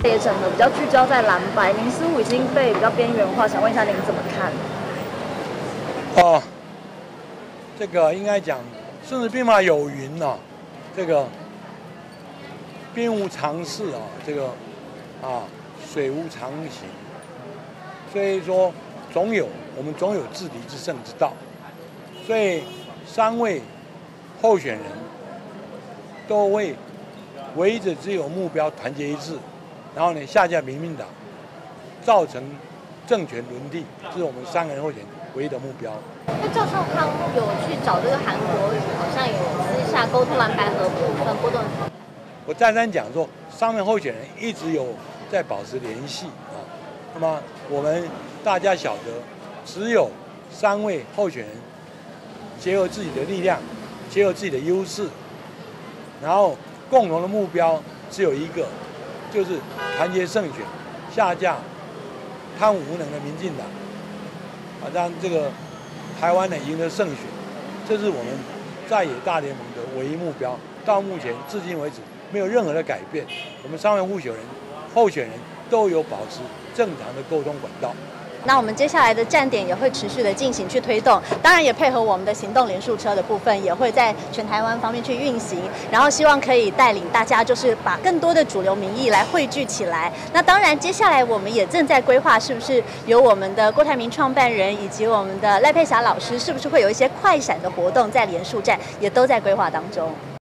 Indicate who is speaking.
Speaker 1: 也整合比较聚焦在蓝白，您似乎已经被比较边缘化，想问一下您怎么看？
Speaker 2: 这个应该讲《孙子兵法》有云呐、这个兵无常势啊，这个水无常形，所以说我们总有制敌之胜之道。所以3位候选人都会围着只有目标团结一致，然后呢下架民进党，造成政权轮替，这是我们3个人候选人唯一的目标。
Speaker 3: 那赵少康有去找这个韩国瑜，好像有私下沟通蓝白合部分波动。
Speaker 2: 我再三讲说，3位候选人一直有在保持联系啊。那么我们大家晓得，只有3位候选人结合自己的力量，结合自己的优势，然后共同的目标只有一个，就是团结胜选，下架贪污无能的民进党，让这个台湾呢赢得胜选，这是我们在野大联盟的唯一目标。到目前至今为止，没有任何的改变。我们3位候选人都有保持正常的沟通管道。
Speaker 3: 那我们接下来的站点也会持续的进行去推动，当然也配合我们的行动联署车的部分，也会在全台湾方面去运行，然后希望可以带领大家，就是把更多的主流民意来汇聚起来。那当然，接下来我们也正在规划，是不是由我们的郭台铭创办人以及我们的赖佩霞老师，是不是会有一些快闪的活动在联署站，也都在规划当中。